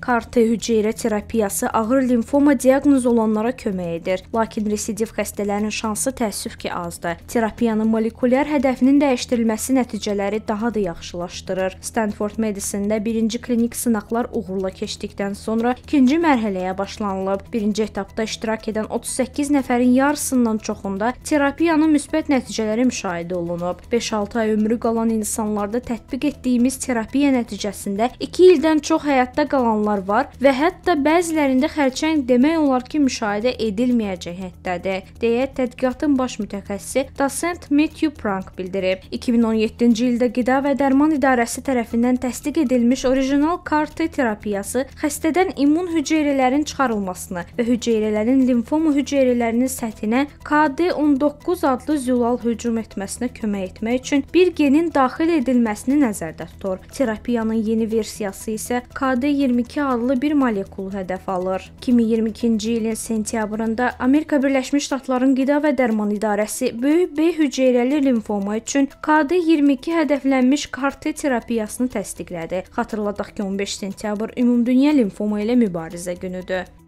CAR-T hüceyrə terapiyası ağır limfoma diaqnozu olanlara kömək edir, lakin residiv xəstələrin şansı təəssüf ki azdır. Terapiyanın molekulyar hədəfinin dəyişdirilməsi nəticələri daha da yaxşılaşdırır. Stanford Medicine-də birinci klinik sınaqlar uğurla keçdikdən sonra ikinci mərhələyə başlanılıb. Birinci etapda iştirak edən 38 nəfərin yarısından çoxunda terapiyanın müsbət nəticələri müşahidə olunub. 5-6 ay ömrü qalan insanlarda tətbiq etdiyimiz terapiya nəticəsində 2 ildən çox həyatda qalanlar var və hətta bəzilərində xərçəng demək olar ki, müşahidə edilməyəcək həddədir, deyə tədqiqatın baş mütəxəssisi Dosent Matthew Prank bildirib. 2017-ci ildə Qida və Dərman İdarəsi tərəfindən təsdiq edilmiş orijinal CAR-T terapiyası xəstədən immun hüceyrələrin çıxarılmasını və hüceyrələrin limfoma hüceyrələrinin səthinə KD19 adlı zülal hücum etməsinə kömək etmək üçün bir genin daxil edilməsini nəzərdə tutur. Terapiyanın yeni versiyası isə KD22 adlı bir molekulu hədəf alır. 2022-ci ilin sentyabrında Amerika Birləşmiş Ştatlarının Qida və Dərman İdarəsi böyük B hüceyrəli limfoma üçün KD22 hədəflənmiş CAR-T terapiyasını təsdiqlədi. Xatırladaq ki, 15 sentyabr Ümumdünya Limfoma ilə Mübarizə günüdür.